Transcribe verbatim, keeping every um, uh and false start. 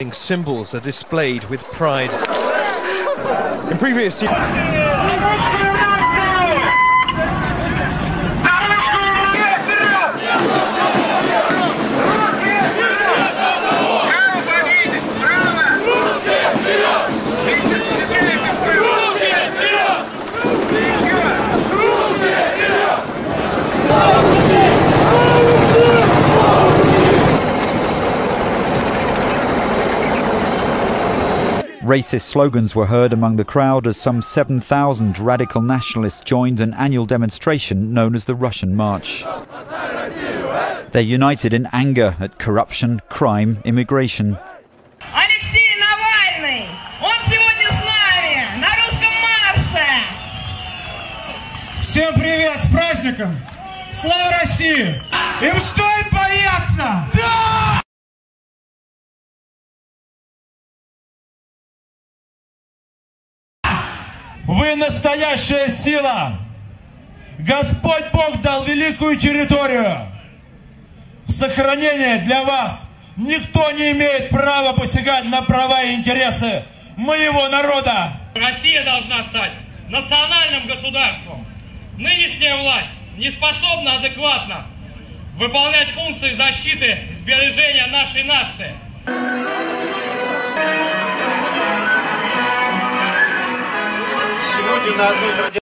Symbols are displayed with pride. In previous years, racist slogans were heard among the crowd as some seven thousand radical nationalists joined an annual demonstration known as the Russian March. They're united in anger at corruption, crime, immigration. Alexei Navalny, он сегодня с нами на русском марше. Всем привет, с праздником! Слава России! Им стоит бояться! Да! Вы настоящая сила! Господь Бог дал великую территорию. В сохранение для вас никто не имеет права посягать на права и интересы моего народа. Россия должна стать национальным государством. Нынешняя власть не способна адекватно выполнять функции защиты и сбережения нашей нации. Сегодня на одной из